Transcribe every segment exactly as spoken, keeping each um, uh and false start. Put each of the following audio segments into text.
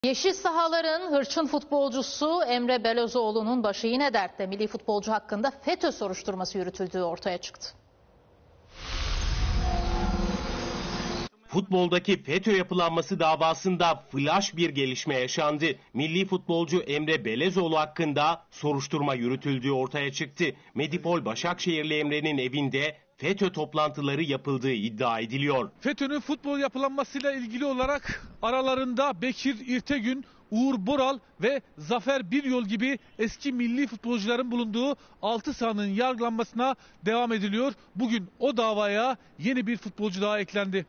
Yeşil sahaların hırçın futbolcusu Emre Belözoğlu'nun başı yine dertte. Milli futbolcu hakkında FETÖ soruşturması yürütüldüğü ortaya çıktı. Futboldaki FETÖ yapılanması davasında flash bir gelişme yaşandı. Milli futbolcu Emre Belözoğlu hakkında soruşturma yürütüldüğü ortaya çıktı. Medipol Başakşehirli Emre'nin evinde FETÖ toplantıları yapıldığı iddia ediliyor. FETÖ'nün futbol yapılanmasıyla ilgili olarak aralarında Bekir İrtegün, Uğur Boral ve Zafer Biryol gibi eski milli futbolcuların bulunduğu altı sahanın yargılanmasına devam ediliyor. Bugün o davaya yeni bir futbolcu daha eklendi.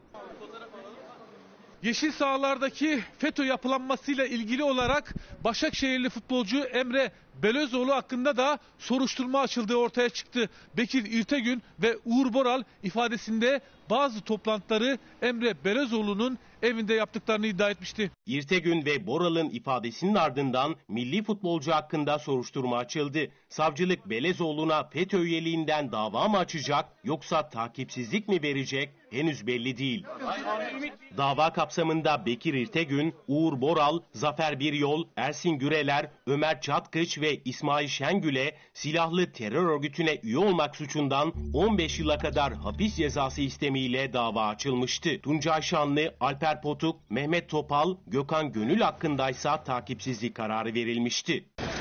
Yeşil sahalardaki FETÖ yapılanmasıyla ilgili olarak Başakşehirli futbolcu Emre Belözoğlu hakkında da soruşturma açıldığı ortaya çıktı. Bekir İrtegün ve Uğur Boral ifadesinde bazı toplantıları Emre Belözoğlu'nun evinde yaptıklarını iddia etmişti. İrtegün ve Boral'ın ifadesinin ardından milli futbolcu hakkında soruşturma açıldı. Savcılık Belözoğlu'na FETÖ üyeliğinden dava mı açacak yoksa takipsizlik mi verecek henüz belli değil. Dava kapsamında Bekir İrtegün, Uğur Boral, Zafer Biryol, Ersin Güreler, Ömer Çatkıç ve İsmail Şengül'e silahlı terör örgütüne üye olmak suçundan on beş yıla kadar hapis cezası istemiyle dava açılmıştı. Tuncay Şanlı, Alper Potuk, Mehmet Topal, Gökhan Gönül hakkındaysa takipsizlik kararı verilmişti.